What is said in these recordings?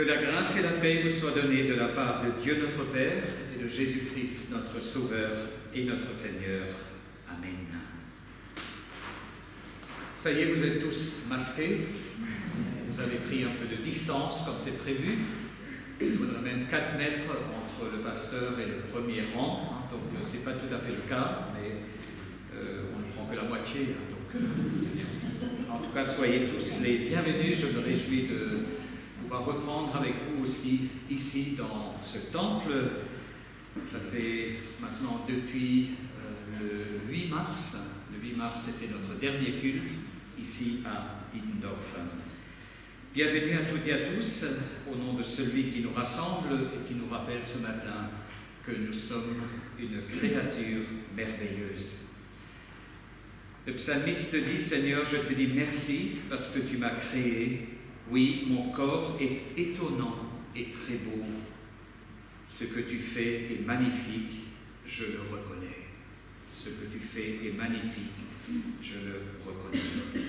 Que la grâce et la paix vous soient données de la part de Dieu notre Père et de Jésus-Christ notre Sauveur et notre Seigneur. Amen. Ça y est, vous êtes tous masqués. Vous avez pris un peu de distance comme c'est prévu. Il faudra même 4 mètres entre le pasteur et le premier rang. Donc ce n'est pas tout à fait le cas, mais on ne prend que la moitié. Donc c'est bien aussi. En tout cas, soyez tous les bienvenus. Je me réjouis de pouvoir reprendre avec vous aussi ici dans ce temple. Ça fait maintenant depuis le 8 mars. Le 8 mars, c'était notre dernier culte ici à Hindorf. Bienvenue à toutes et à tous, au nom de celui qui nous rassemble et qui nous rappelle ce matin que nous sommes une créature merveilleuse. Le psalmiste dit, Seigneur, je te dis merci parce que tu m'as créé. Oui, mon corps est étonnant et très beau. Ce que tu fais est magnifique, je le reconnais. Ce que tu fais est magnifique, je le reconnais.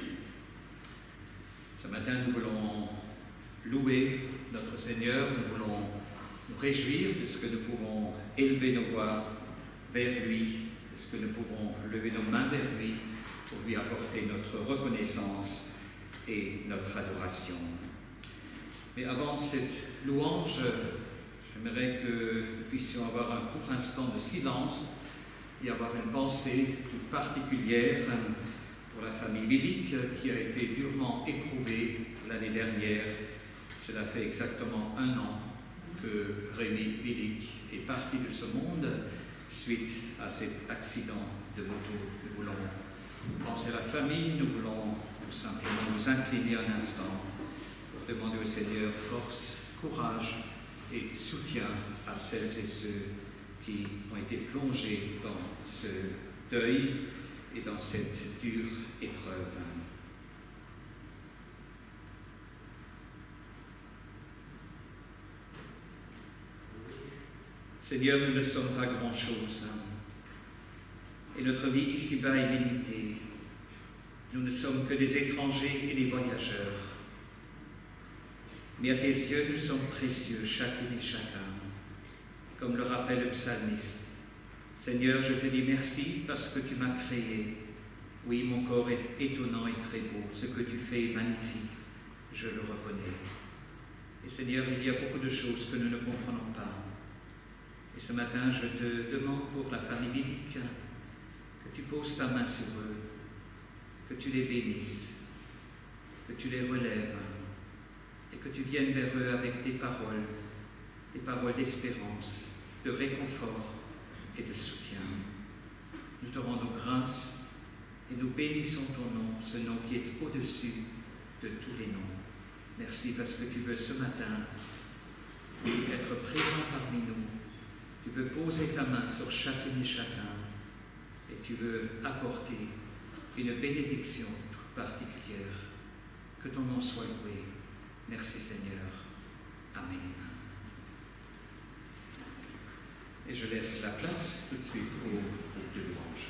Ce matin, nous voulons louer notre Seigneur, nous voulons nous réjouir de ce que nous pouvons élever nos voix vers lui, de ce que nous pouvons lever nos mains vers lui pour lui apporter notre reconnaissance et notre adoration. Mais avant cette louange, j'aimerais que nous puissions avoir un court instant de silence et avoir une pensée toute particulière pour la famille Willig qui a été durement éprouvée l'année dernière. Cela fait exactement 1 an que Rémi Willig est parti de ce monde suite à cet accident de moto. Nous voulons penser à la famille, nous voulons tout simplement nous incliner un instant pour demander au Seigneur force, courage et soutien à celles et ceux qui ont été plongés dans ce deuil et dans cette dure épreuve. Seigneur, nous ne sommes pas grand-chose et notre vie ici-bas est limitée. Nous ne sommes que des étrangers et des voyageurs. Mais à tes yeux, nous sommes précieux, chacune et chacun, comme le rappelle le psalmiste. Seigneur, je te dis merci parce que tu m'as créé. Oui, mon corps est étonnant et très beau. Ce que tu fais est magnifique, je le reconnais. Et Seigneur, il y a beaucoup de choses que nous ne comprenons pas. Et ce matin, je te demande pour la famille Willig que tu poses ta main sur eux, que tu les bénisses, que tu les relèves et que tu viennes vers eux avec des paroles d'espérance, de réconfort et de soutien. Nous te rendons grâce et nous bénissons ton nom, ce nom qui est au-dessus de tous les noms. Merci parce que tu veux ce matin être présent parmi nous. Tu veux poser ta main sur chacune et chacun et tu veux apporter une bénédiction toute particulière. Que ton nom soit loué. Merci Seigneur. Amen. Et je laisse la place tout de suite au groupe de louange.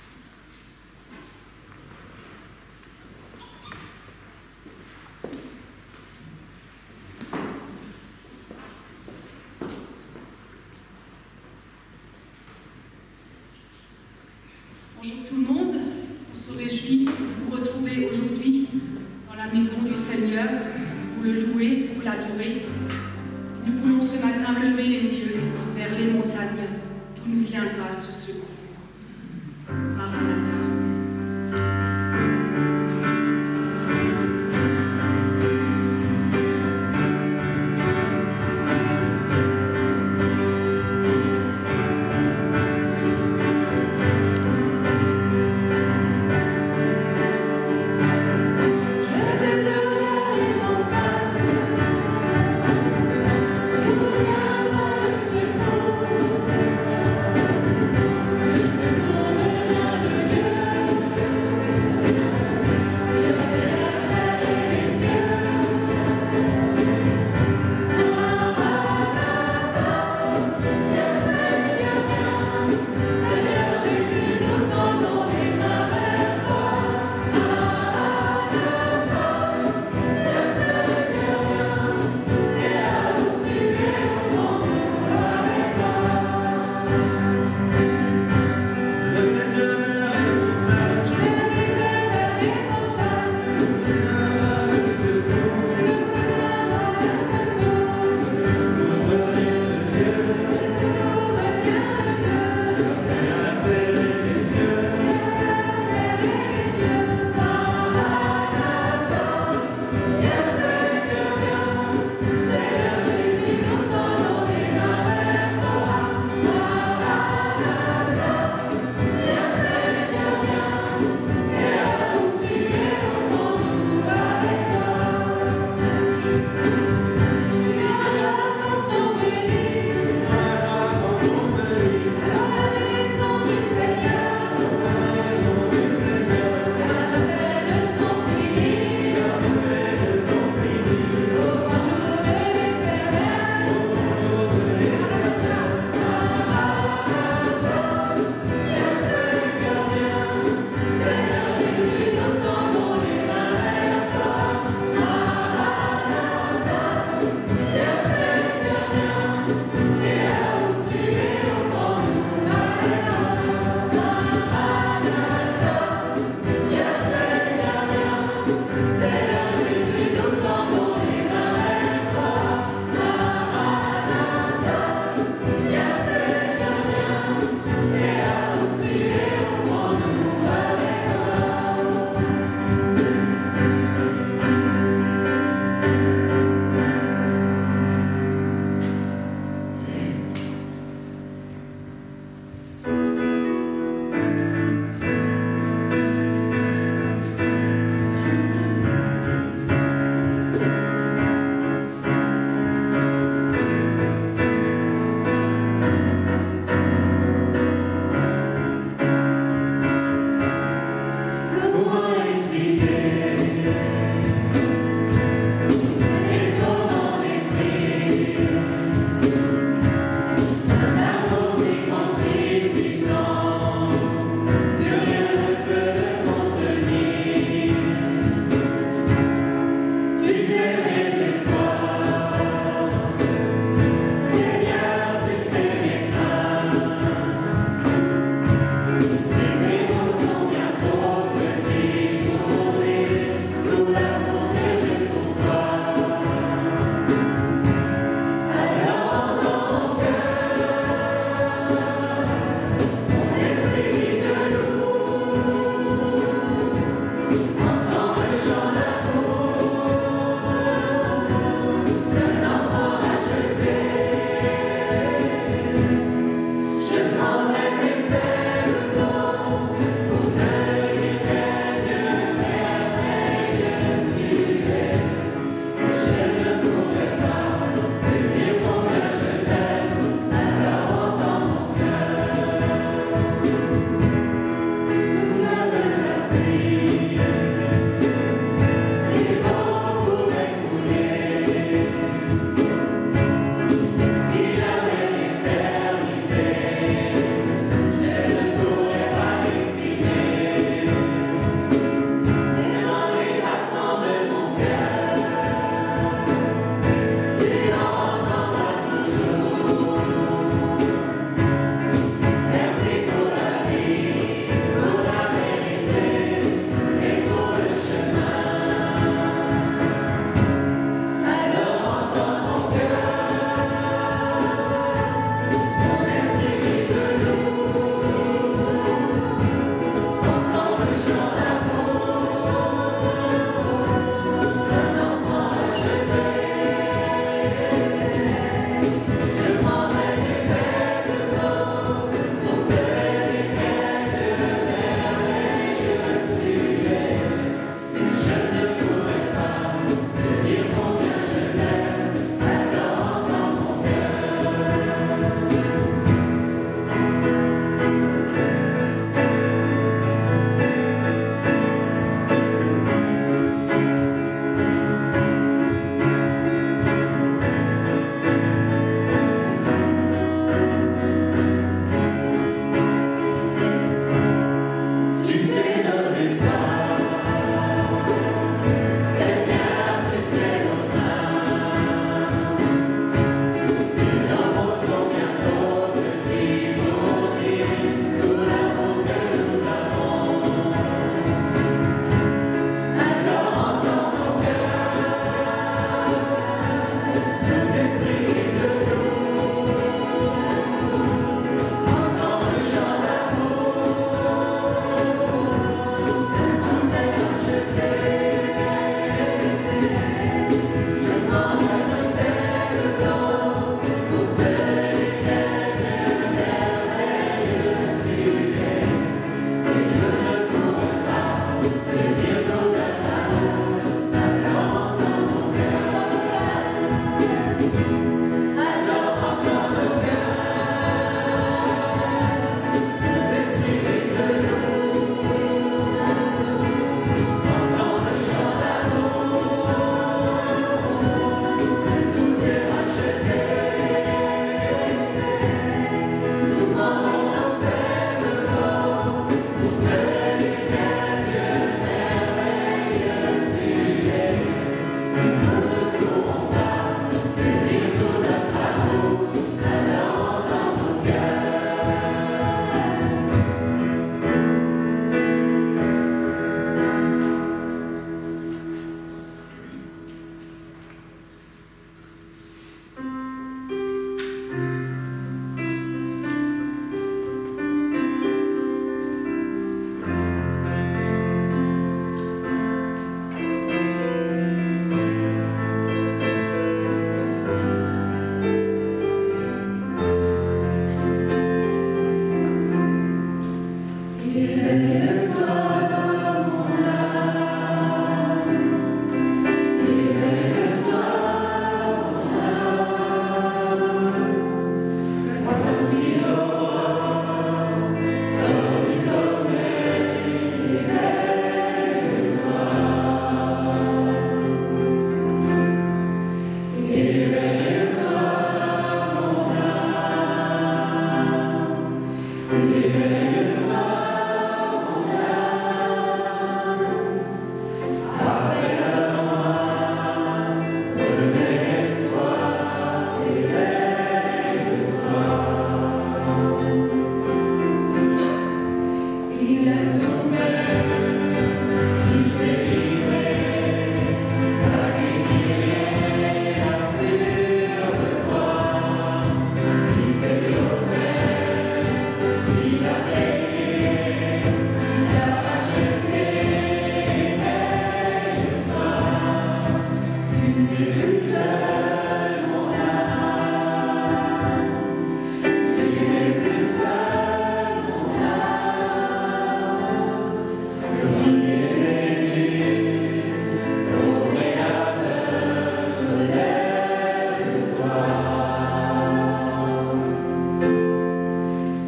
Bonjour tout le monde, on se réjouit de vous retrouver aujourd'hui dans la maison du Seigneur pour le louer, pour l'adorer. Nous voulons ce matin lever les yeux vers les montagnes d'où nous viendra ce secours. Maranatha. Secours. Maranatha,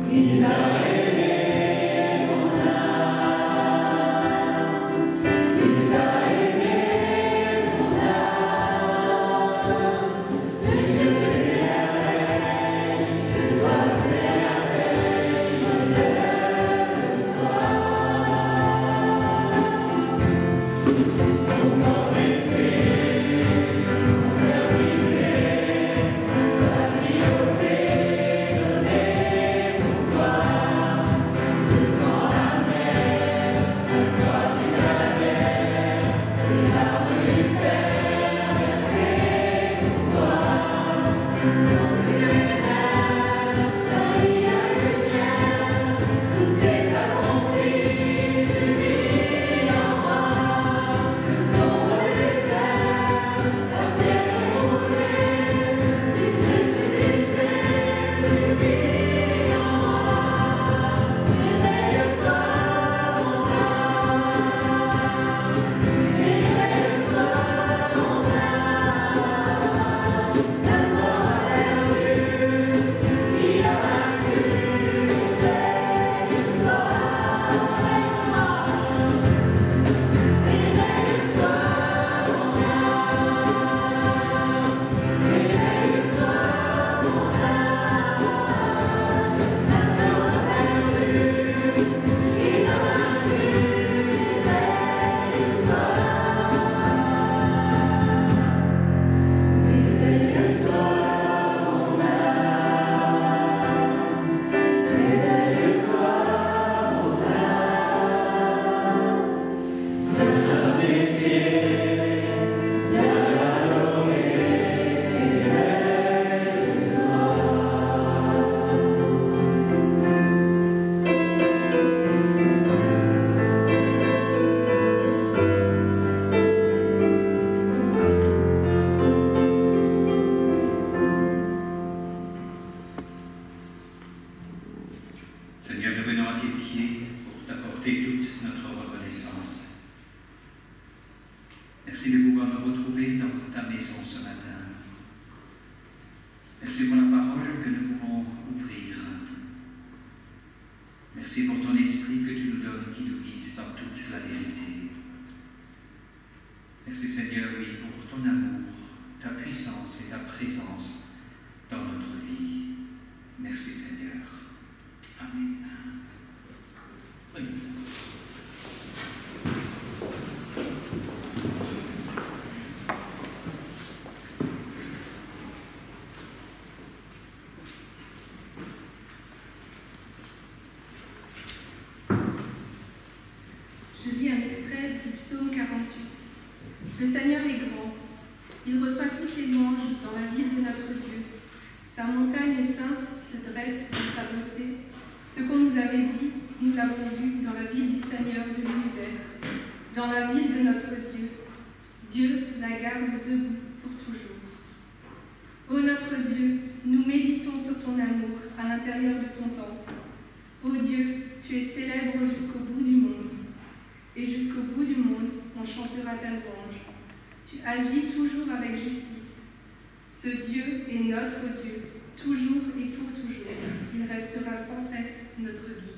Merci de pouvoir nous retrouver dans ta maison ce matin. Merci pour la parole que nous pouvons ouvrir. Merci pour ton esprit que tu nous donnes, qui nous guide dans toute la vérité. Merci Seigneur, oui, pour ton amour, ta puissance et ta présence dans notre vie. Merci Seigneur. Amen. Oui, merci. Je lis un extrait du psaume 48. Le Seigneur est grand. Il reçoit toutes les louanges dans la ville de notre Dieu. Sa montagne sainte se dresse dans sa beauté. Ce qu'on nous avait dit, nous l'avons vu dans la ville du Seigneur de l'univers, dans la ville de notre Dieu. Dieu la garde debout pour toujours. Ô notre Dieu, nous méditons sur ton amour à l'intérieur de ton temple. Ô Dieu, tu es célèbre jusqu'au bout du monde. Et jusqu'au bout du monde, on chantera ta louange. Tu agis toujours avec justice. Ce Dieu est notre Dieu, toujours et pour toujours. Il restera sans cesse notre guide.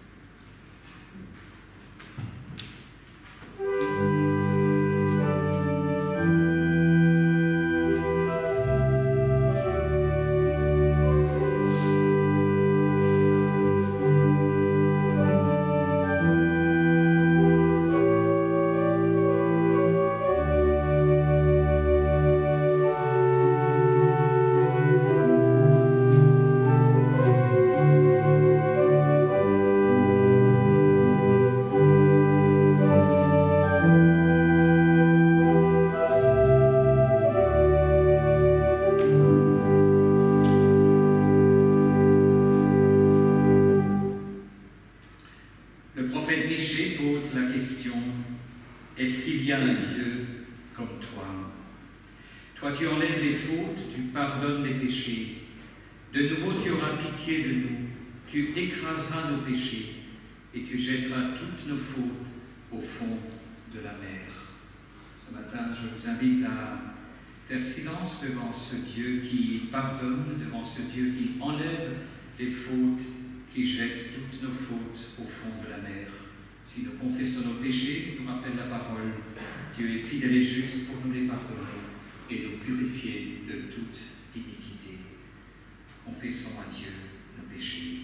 De nouveau, tu auras pitié de nous, tu écraseras nos péchés et tu jetteras toutes nos fautes au fond de la mer. Ce matin, je vous invite à faire silence devant ce Dieu qui pardonne, devant ce Dieu qui enlève les fautes qui jette toutes nos fautes au fond de la mer. Si nous confessons nos péchés, nous rappelle la parole, Dieu est fidèle et juste pour nous les pardonner et nous purifier de toute iniquité. Confessons à Dieu nos péchés.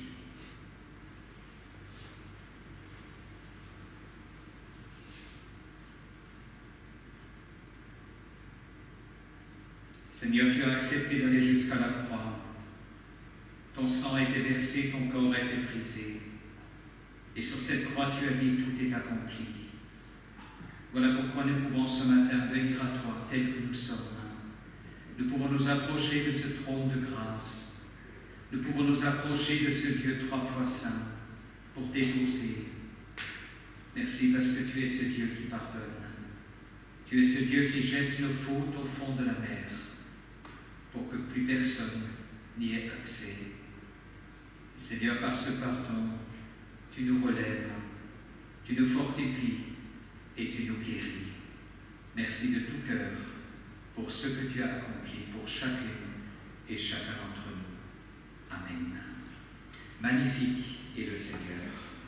Seigneur, tu as accepté d'aller jusqu'à la croix. Ton sang a été versé, ton corps a été brisé. Et sur cette croix, tu as dit, tout est accompli. Voilà pourquoi nous pouvons ce matin venir à toi tel que nous sommes. Nous pouvons nous approcher de ce trône de grâce. Nous pouvons nous approcher de ce Dieu 3 fois saint pour t'épouser. Merci parce que tu es ce Dieu qui pardonne. Tu es ce Dieu qui jette nos fautes au fond de la mer pour que plus personne n'y ait accès. Seigneur, par ce pardon, tu nous relèves, tu nous fortifies et tu nous guéris. Merci de tout cœur pour ce que tu as accompli pour chacune et chacun d'entre nous. Amen. Magnifique est le Seigneur.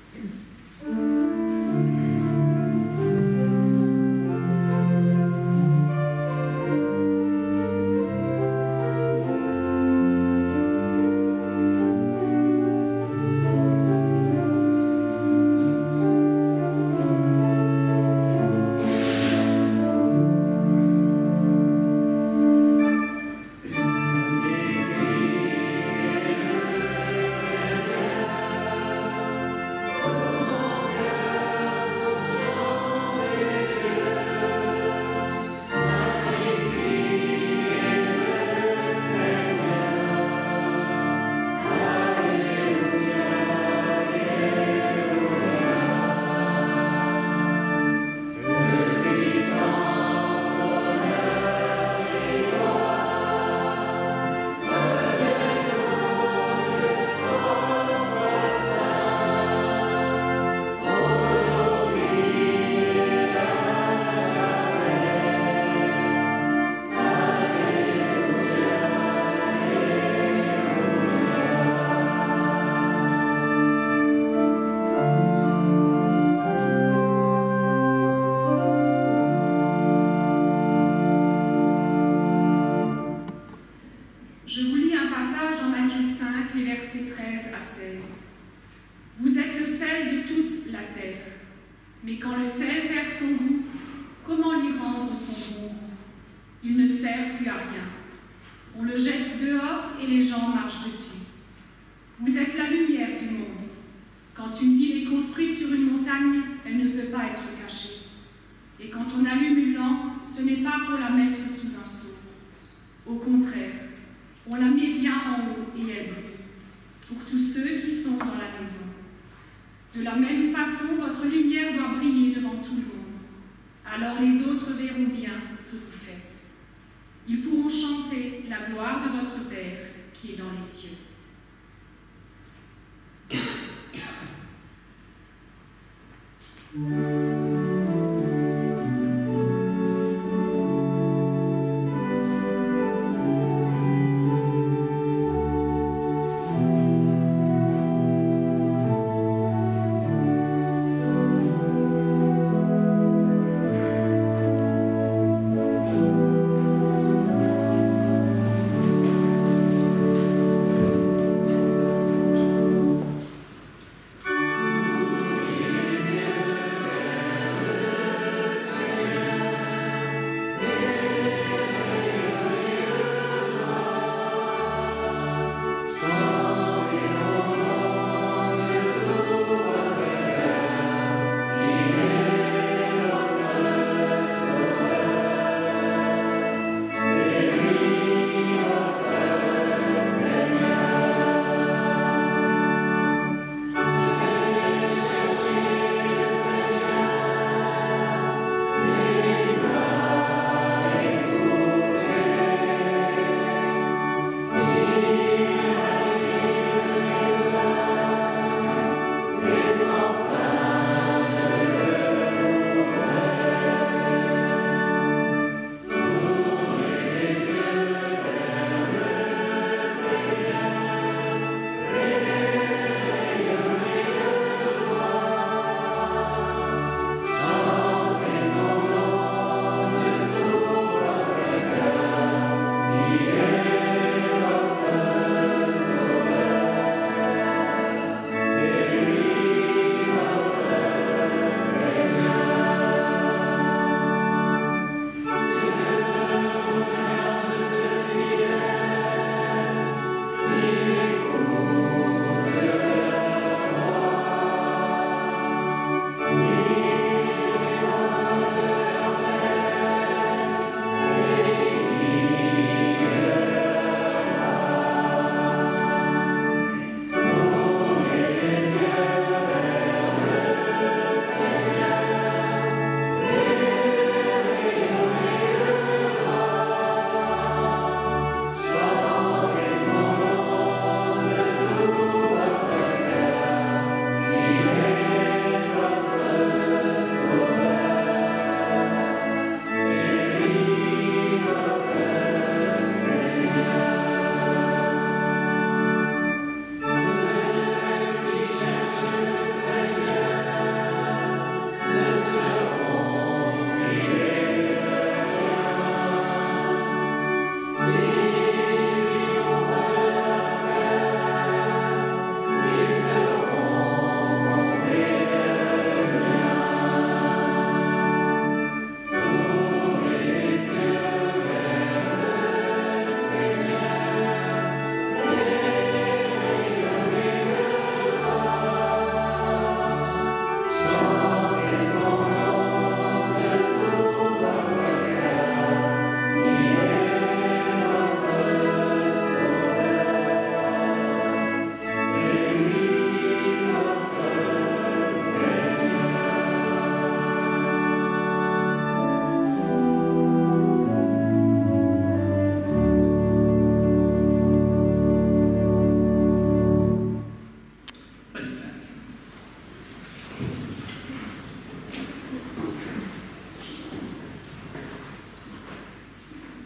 Mais quand le sel perd son goût, comment lui rendre son bon goût? Il ne sert plus à rien. On le jette dehors et les gens marchent dessus. Vous êtes la lumière du monde. Quand une ville est construite sur une montagne, elle ne peut pas être cachée. Et quand on allume une lampe, ce n'est pas pour la mettre sous un seau. Au contraire, on la met bien en haut et elle brille, pour tous ceux qui sont dans la maison. De la même façon, votre lumière doit briller devant tout le monde. Alors les autres verront bien que vous faites. Ils pourront chanter la gloire de votre Père qui est dans les cieux. Amen.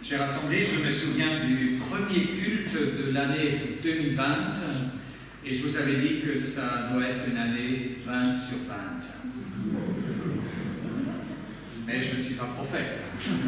Chère Assemblée, je me souviens du premier culte de l'année 2020 et je vous avais dit que ça doit être une année 20 sur 20. Mais je ne suis pas prophète.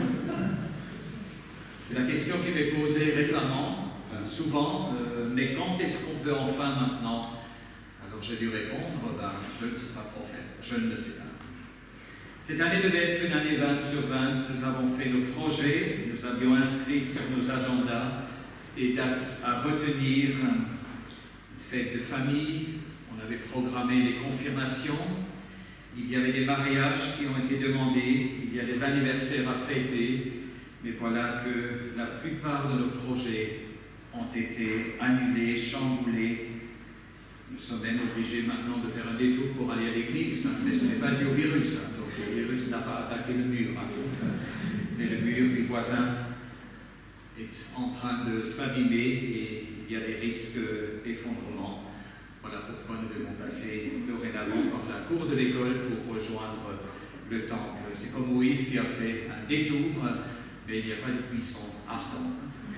C'est la question qui m'est posée récemment, souvent, mais quand est-ce qu'on peut enfin maintenant? Alors j'ai dû répondre, je ne suis pas prophète, je ne le sais pas. Cette année devait être une année 20 sur 20, nous avons fait nos projets, nous avions inscrit sur nos agendas des dates à retenir, une fête de famille, on avait programmé les confirmations, il y avait des mariages qui ont été demandés, il y a des anniversaires à fêter, mais voilà que la plupart de nos projets ont été annulés, chamboulés. Nous sommes même obligés maintenant de faire un détour pour aller à l'église, mais ce n'est pas lié au virus, donc le virus n'a pas attaqué le mur, mais le mur du voisin est en train de s'abîmer et il y a des risques d'effondrement. Voilà pourquoi nous devons passer dorénavant par la cour de l'école pour rejoindre le temple. C'est comme Moïse qui a fait un détour, mais il n'y a pas de buisson ardent.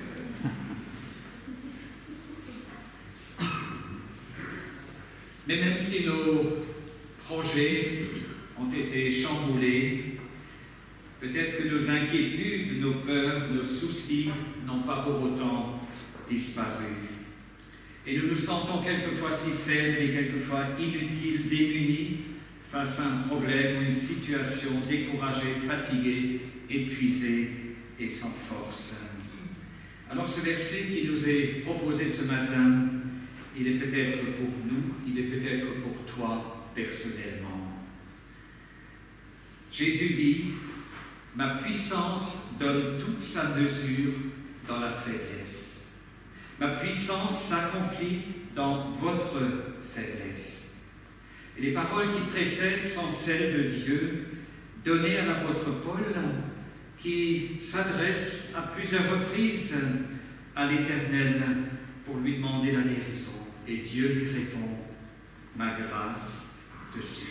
Mais même si nos projets ont été chamboulés, peut-être que nos inquiétudes, nos peurs, nos soucis n'ont pas pour autant disparu. Et nous nous sentons quelquefois si faibles et quelquefois inutiles, démunis face à un problème ou une situation, découragés, fatigués, épuisés et sans force. Alors ce verset qui nous est proposé ce matin, il est peut-être pour nous, il est peut-être pour toi personnellement. Jésus dit, « Ma puissance donne toute sa mesure dans la faiblesse. Ma puissance s'accomplit dans votre faiblesse. » Et les paroles qui précèdent sont celles de Dieu, données à l'apôtre Paul, qui s'adresse à plusieurs reprises à l'Éternel pour lui demander la guérison. Et Dieu lui répond, « Ma grâce te suffit. »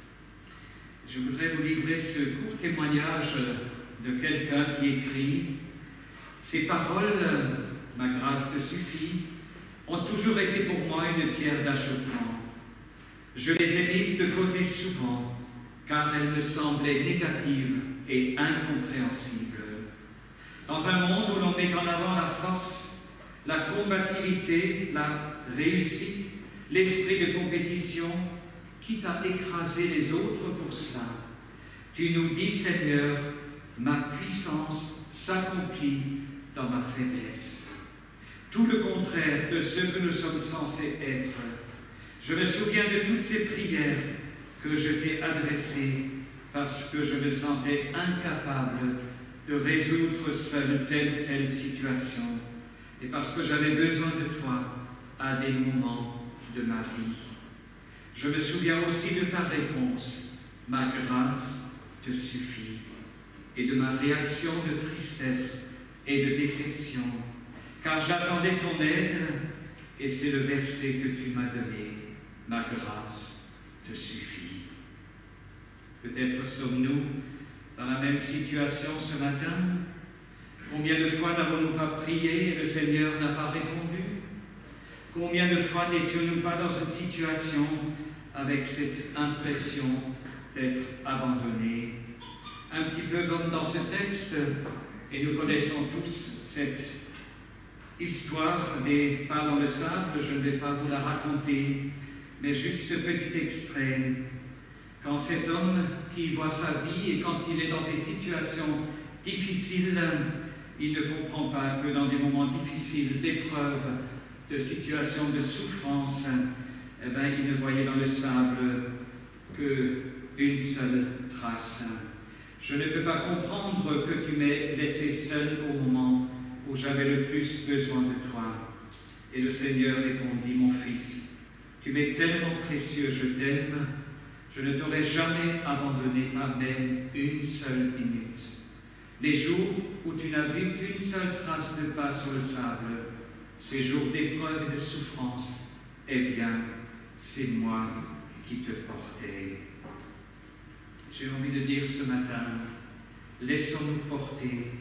Je voudrais vous livrer ce court témoignage de quelqu'un qui écrit « Ces paroles, « Ma grâce te suffit » ont toujours été pour moi une pierre d'achoppement. Je les ai mises de côté souvent, car elles me semblaient négatives et incompréhensibles. Dans un monde où l'on met en avant la force, la combativité, la réussite, l'esprit de compétition, quitte à écraser les autres pour cela, tu nous dis, Seigneur, ma puissance s'accomplit dans ma faiblesse. Tout le contraire de ce que nous sommes censés être. Je me souviens de toutes ces prières que je t'ai adressées parce que je me sentais incapable de résoudre seule telle ou telle situation et parce que j'avais besoin de toi à des moments de ma vie. Je me souviens aussi de ta réponse, ma grâce te suffit, et de ma réaction de tristesse et de déception, car j'attendais ton aide, et c'est le verset que tu m'as donné, ma grâce te suffit. Peut-être sommes-nous dans la même situation ce matin. Combien de fois n'avons-nous pas prié et le Seigneur n'a pas répondu? Combien de fois n'étions-nous pas dans cette situation avec cette impression d'être abandonnés? Un petit peu comme dans ce texte, et nous connaissons tous cette histoire des pas dans le sable, je ne vais pas vous la raconter, mais juste ce petit extrait. Quand cet homme qui voit sa vie et quand il est dans des situations difficiles, il ne comprend pas que dans des moments difficiles, d'épreuves, de situations de souffrance, eh bien, il ne voyait dans le sable qu'une seule trace. Je ne peux pas comprendre que tu m'aies laissé seul au moment où j'avais le plus besoin de toi. Et le Seigneur répondit, mon fils, tu m'es tellement précieux, je t'aime, je ne t'aurais jamais abandonné à même une seule minute. Les jours où tu n'as vu qu'une seule trace de pas sur le sable, ces jours d'épreuve et de souffrance, eh bien, c'est moi qui te portais. J'ai envie de dire ce matin, laissons-nous porter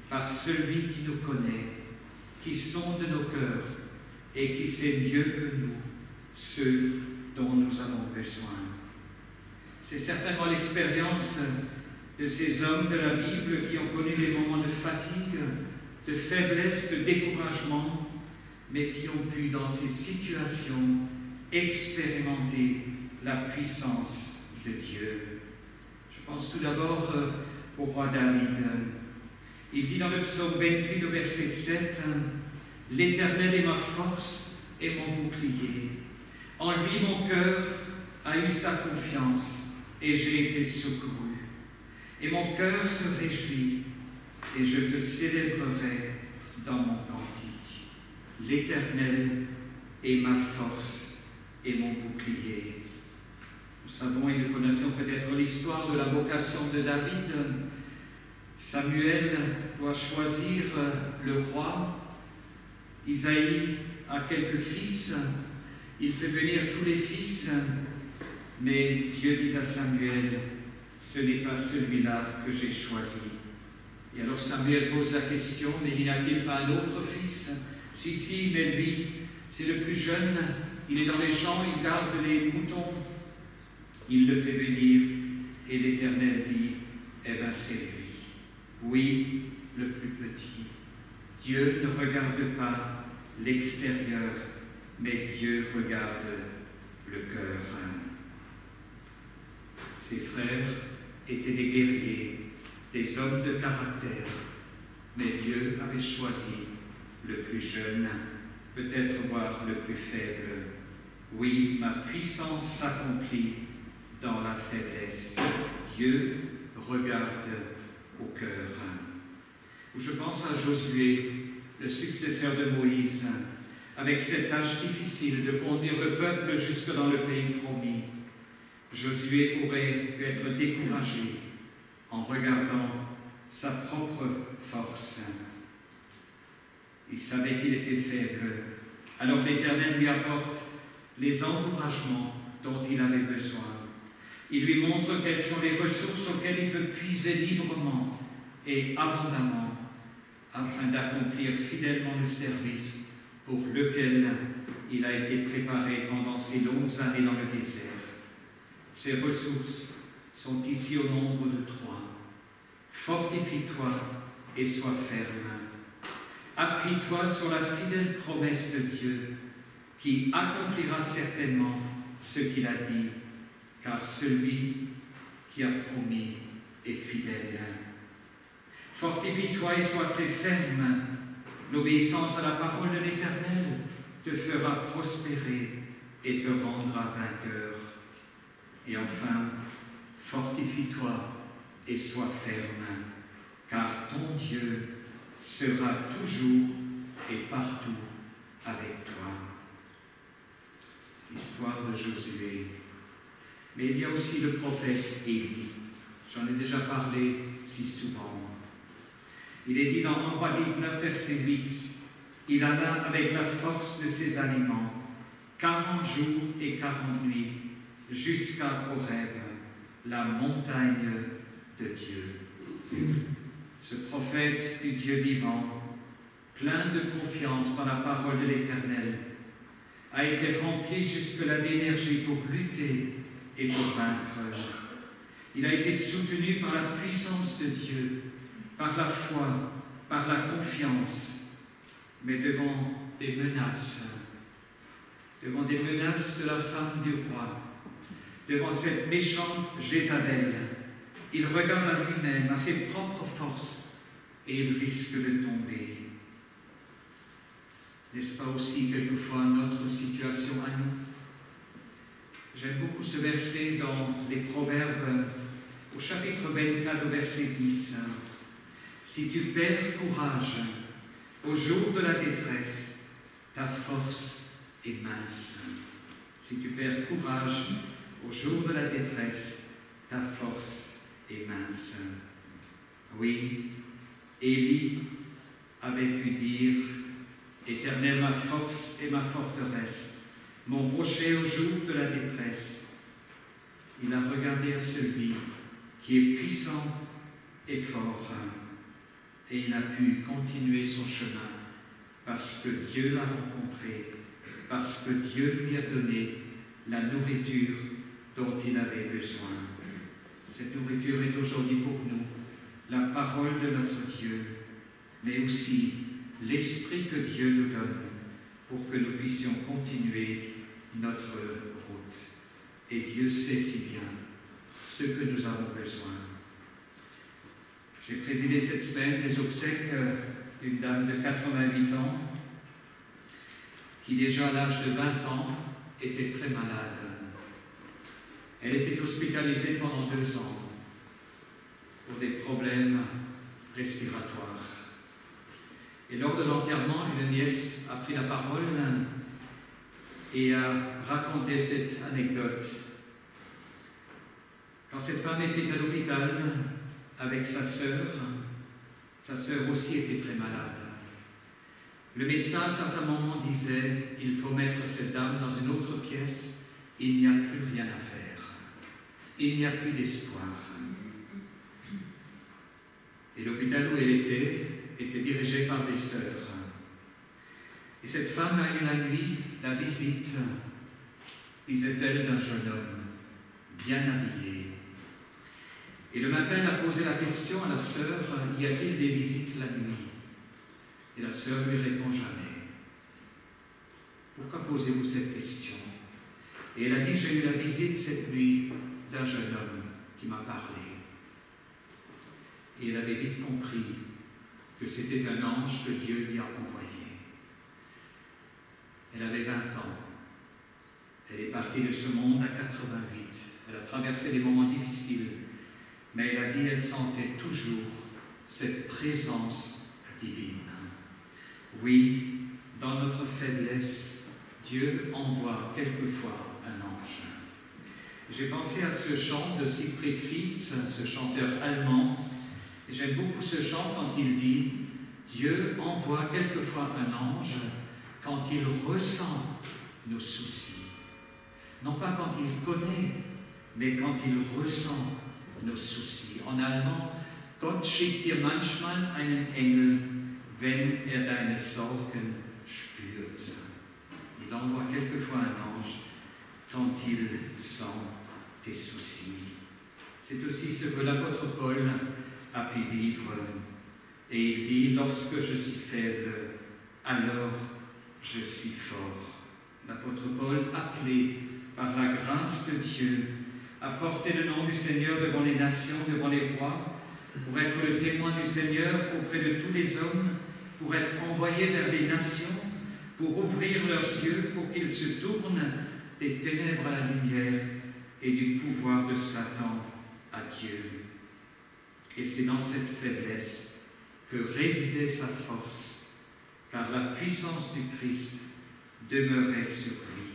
par celui qui nous connaît, qui sonde nos cœurs et qui sait mieux que nous ceux dont nous avons besoin. C'est certainement l'expérience de ces hommes de la Bible qui ont connu des moments de fatigue, de faiblesse, de découragement, mais qui ont pu, dans ces situations, expérimenter la puissance de Dieu. Je pense tout d'abord au roi David. Il dit dans le psaume 28 au verset 7, « L'Éternel est ma force et mon bouclier. En lui mon cœur a eu sa confiance et j'ai été secouru. Et mon cœur se réjouit et je te célébrerai dans mon cantique. L'Éternel est ma force et mon bouclier. » Nous savons et nous connaissons peut-être l'histoire de la vocation de David. Samuel doit choisir le roi. Isaïe a quelques fils. Il fait venir tous les fils. Mais Dieu dit à Samuel, « Ce n'est pas celui-là que j'ai choisi. » Et alors Samuel pose la question, « Mais n'y a-t-il pas un autre fils ?»« Si, mais lui, c'est le plus jeune. Il est dans les champs, il garde les moutons. » Il le fait venir et l'Éternel dit, « Eh bien, c'est lui. Oui, le plus petit. » Dieu ne regarde pas l'extérieur, mais Dieu regarde le cœur. Ses frères étaient des guerriers, des hommes de caractère, mais Dieu avait choisi le plus jeune, peut-être voire le plus faible. Oui, ma puissance s'accomplit dans la faiblesse. Dieu regarde au cœur. Je pense à Josué, le successeur de Moïse, avec cette tâche difficile de conduire le peuple jusque dans le pays promis. Josué aurait pu être découragé en regardant sa propre force. Il savait qu'il était faible, alors l'Éternel lui apporte les encouragements dont il avait besoin. Il lui montre quelles sont les ressources auxquelles il peut puiser librement et abondamment afin d'accomplir fidèlement le service pour lequel il a été préparé pendant ces longues années dans le désert. Ces ressources sont ici au nombre de 3. Fortifie-toi et sois ferme. Appuie-toi sur la fidèle promesse de Dieu qui accomplira certainement ce qu'il a dit, car celui qui a promis est fidèle. Fortifie-toi et sois très ferme. L'obéissance à la parole de l'Éternel te fera prospérer et te rendra vainqueur. Et enfin, fortifie-toi et sois ferme, car ton Dieu sera toujours et partout avec toi. Histoire de Josué. Mais il y a aussi le prophète Élie. J'en ai déjà parlé si souvent. Il est dit dans 1 Roi 19, verset 8, « Il alla avec la force de ses aliments 40 jours et 40 nuits jusqu'à Horeb, la montagne de Dieu. » Ce prophète du Dieu vivant, plein de confiance dans la parole de l'Éternel, a été rempli jusque-là d'énergie pour lutter et pour vaincre. Il a été soutenu par la puissance de Dieu, par la foi, par la confiance, mais devant des menaces de la femme du roi, devant cette méchante Jézabel, il regarde à lui-même, à ses propres forces, et il risque de tomber. N'est-ce pas aussi quelquefois notre situation à nous? J'aime beaucoup ce verset dans les Proverbes, au chapitre 24, au verset 10. « Si tu perds courage au jour de la détresse, ta force est mince. » Si tu perds courage au jour de la détresse, ta force est mince. Oui, Élie avait pu dire « Éternel, ma force et ma forteresse, mon rocher au jour de la détresse. » Il a regardé à celui qui est puissant et fort. et il a pu continuer son chemin parce que Dieu l'a rencontré, parce que Dieu lui a donné la nourriture dont il avait besoin. Cette nourriture est aujourd'hui pour nous la parole de notre Dieu, mais aussi l'Esprit que Dieu nous donne pour que nous puissions continuer notre route. Et Dieu sait si bien ce que nous avons besoin. J'ai présidé cette semaine des obsèques d'une dame de 88 ans qui, déjà à l'âge de 20 ans, était très malade. Elle était hospitalisée pendant 2 ans pour des problèmes respiratoires. Et lors de l'enterrement, une nièce a pris la parole et a raconté cette anecdote. Quand cette femme était à l'hôpital avec sa sœur aussi était très malade. Le médecin à un certain moment disait « Il faut mettre cette dame dans une autre pièce, il n'y a plus rien à faire. Il n'y a plus d'espoir. » Et l'hôpital où elle était dirigé par des sœurs. Et cette femme a eu la nuit la visite, disait-elle, d'un jeune homme, bien habillé. Et le matin, elle a posé la question à la sœur, y a-t-il des visites la nuit? Et la sœur lui répond jamais. Pourquoi posez-vous cette question? Et elle a dit, j'ai eu la visite cette nuit d'un jeune homme qui m'a parlé. Et elle avait vite compris que c'était un ange que Dieu lui a envoyé. Elle avait 20 ans. Elle est partie de ce monde à 88. Elle a traversé des moments difficiles, mais elle a dit qu'elle sentait toujours cette présence divine. Oui, dans notre faiblesse, Dieu envoie quelquefois un ange. J'ai pensé à ce chant de Siegfried Fietz, ce chanteur allemand. J'aime beaucoup ce chant quand il dit « Dieu envoie quelquefois un ange quand il ressent nos soucis. » Non pas quand il connaît, mais quand il ressent nos soucis. En allemand, « Gott schickt dir manchmal einen Engel, wenn deine Sorgen spürt. » Il envoie quelquefois un ange quand il sent tes soucis. C'est aussi ce que l'apôtre Paul a pu vivre. Et il dit, lorsque je suis faible, alors je suis fort. L'apôtre Paul, appelé par la grâce de Dieu, a porté le nom du Seigneur devant les nations, devant les rois, pour être le témoin du Seigneur auprès de tous les hommes, pour être envoyé vers les nations, pour ouvrir leurs yeux, pour qu'ils se tournent des ténèbres à la lumière et du pouvoir de Satan à Dieu. Et c'est dans cette faiblesse que résidait sa force, car la puissance du Christ demeurait sur lui.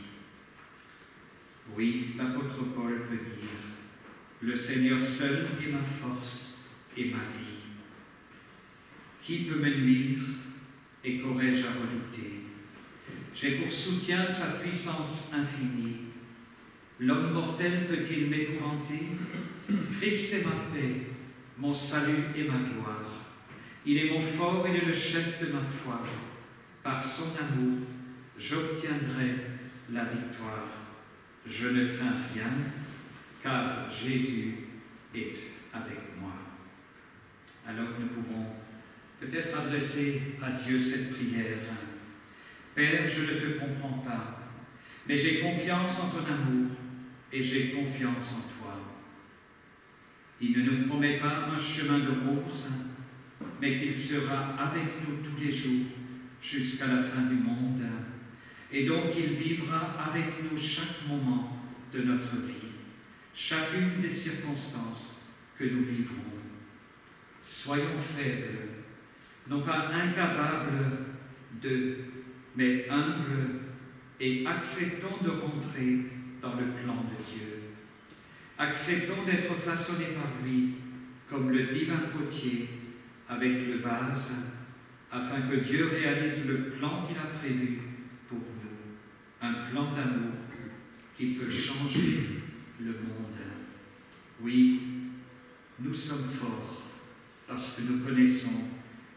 Oui, l'apôtre Paul peut dire « Le Seigneur seul est ma force et ma vie. Qui peut me nuire et qu'aurais-je à redouter? J'ai pour soutien sa puissance infinie. L'homme mortel peut-il m'épouvanter? Christ est ma paix, mon salut et ma gloire. Il est mon fort, il est le chef de ma foi. Par son amour, j'obtiendrai la victoire. Je ne crains rien, car Jésus est avec moi. » Alors nous pouvons peut-être adresser à Dieu cette prière. Père, je ne te comprends pas, mais j'ai confiance en ton amour et j'ai confiance en toi. Il ne nous promet pas un chemin de rose, mais qu'il sera avec nous tous les jours jusqu'à la fin du monde. Et donc il vivra avec nous chaque moment de notre vie, chacune des circonstances que nous vivrons. Soyons faibles, non pas incapables mais humbles, et acceptons de rentrer dans le plan de Dieu. Acceptons d'être façonnés par lui comme le divin potier avec le vase, afin que Dieu réalise le plan qu'il a prévu pour nous, un plan d'amour qui peut changer le monde. Oui, nous sommes forts parce que nous connaissons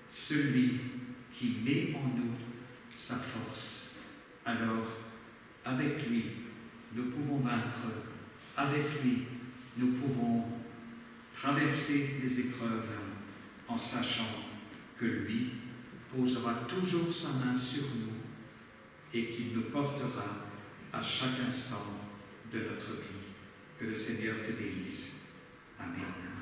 celui qui met en nous sa force. Alors, avec lui, nous pouvons vaincre. Avec lui, nous pouvons traverser les épreuves en sachant que lui posera toujours sa main sur nous et qu'il nous portera à chaque instant de notre vie. Que le Seigneur te bénisse. Amen.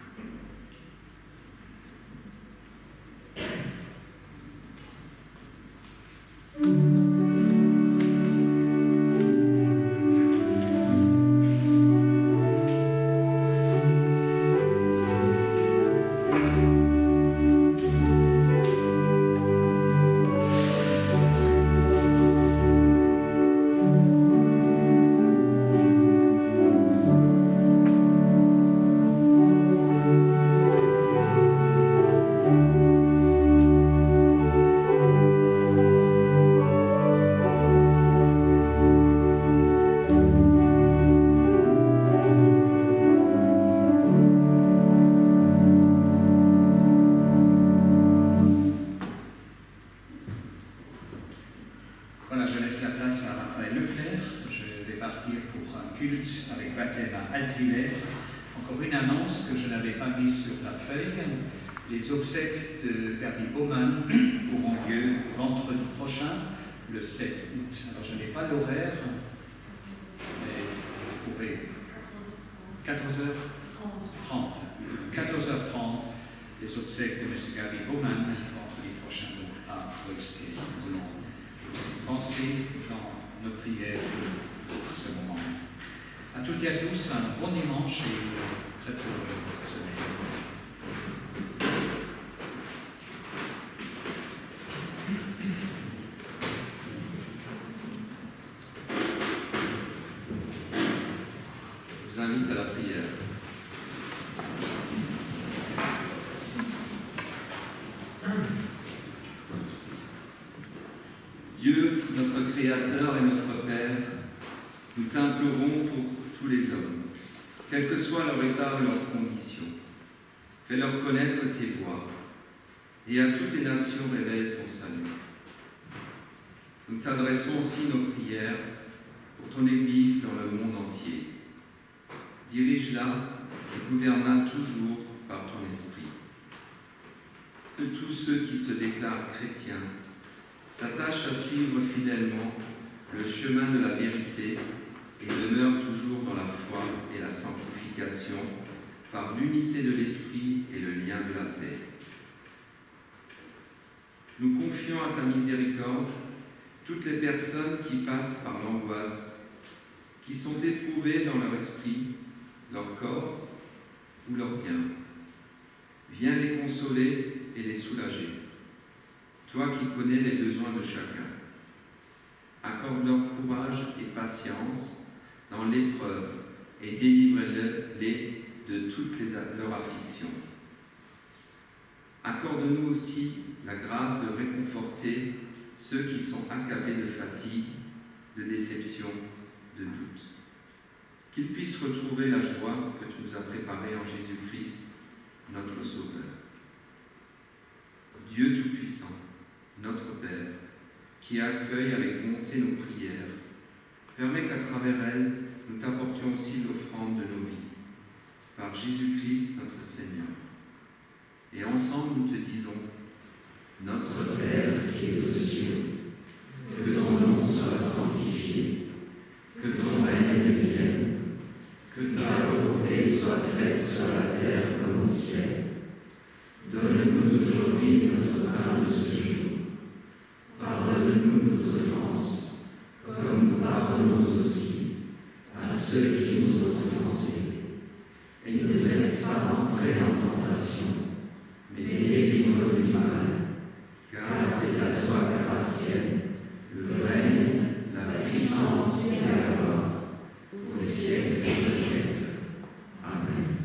Voilà, je laisse la place à Raphaël Lefler. Je vais partir pour un culte avec baptême à Altvillers. Encore une annonce que je n'avais pas mise sur la feuille. Les obsèques de Gaby Baumann auront lieu vendredi prochain, le 7 août. Alors je n'ai pas l'horaire, mais vous pourrez 14h30. 14h30, les obsèques de M. Gaby Baumann, vendredi prochain à Wolfsburg. Nous voulons aussi penser dans nos prières de ce moment. À toutes et à tous, un bon dimanche et une très heureuse semaine. Je vous invite à la prière. Dieu, notre Créateur et notre Père, nous t'implorons pour tous les hommes, quel que soit leur état ou leur condition. Fais-leur connaître tes voies, et à toutes les nations révèle ton salut. Nous t'adressons aussi nos prières pour ton Église dans le monde entier. Dirige-la et gouverne-la toujours par ton esprit. Que tous ceux qui se déclarent chrétiens s'attachent à suivre fidèlement le chemin de la vérité et demeurent toujours dans la foi et la sanctification par l'unité de l'esprit et le lien de la paix. Nous confions à ta miséricorde toutes les personnes qui passent par l'angoisse, qui sont éprouvées dans leur esprit, leur corps ou leur bien. Viens les consoler et les soulager. Toi qui connais les besoins de chacun, accorde-leur courage et patience dans l'épreuve et délivre-les de toutes leurs afflictions. Accorde-nous aussi la grâce de réconforter ceux qui sont accablés de fatigue, de déception, de doute. Qu'ils puissent retrouver la joie que tu nous as préparée en Jésus-Christ, notre Sauveur. Dieu Tout-Puissant, notre Père, qui accueille avec bonté nos prières, permet qu'à travers elles, nous t'apportions aussi l'offrande de nos vies, par Jésus-Christ notre Seigneur. Et ensemble, nous te disons, notre Père qui es aux cieux, que ton nom soit sanctifié, que ton règne vienne, que ta volonté soit faite sur la terre comme au ciel. Donne-nous aujourd'hui notre pain de ce jour. Pardonne-nous nos offenses, comme nous pardonnons aussi à ceux qui nous ont offensés. Et ne nous laisse pas entrer en tentation, mais délivre-nous du mal. Car c'est à toi qu'appartiennent le règne, la puissance et la gloire, au siècle des siècles. Amen.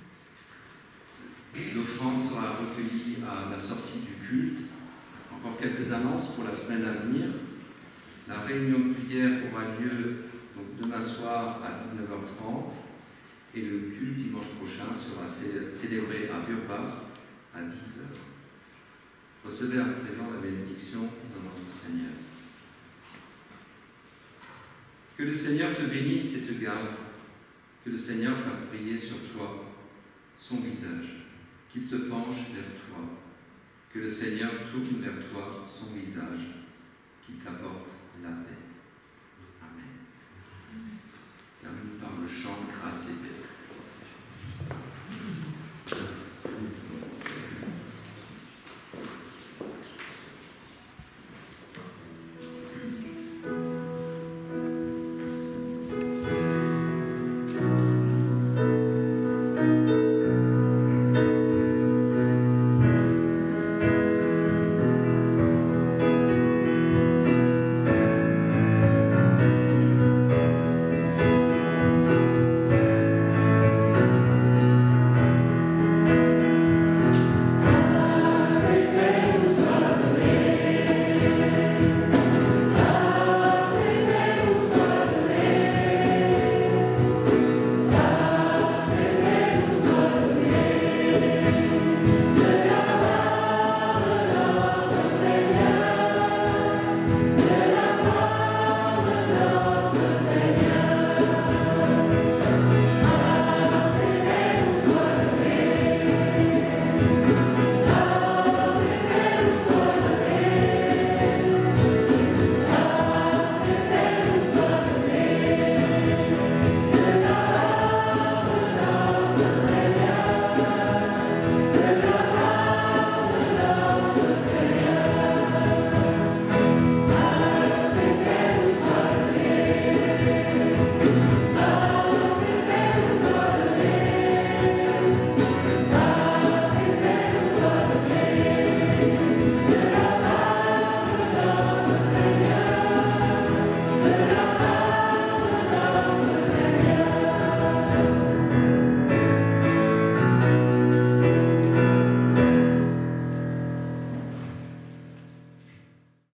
L'offrande sera recueillie à la sortie du culte. Encore quelques annonces pour la semaine à venir. La réunion de prière aura lieu donc, demain soir à 19h30 et le culte dimanche prochain sera célébré à Burbach à 10h. Recevez à présent la bénédiction de notre Seigneur. Que le Seigneur te bénisse et te garde, que le Seigneur fasse briller sur toi son visage, qu'il se penche vers toi, que le Seigneur tourne vers toi son visage, qu'il t'apporte la paix. Amen. Termine par le chant Grâce et paix.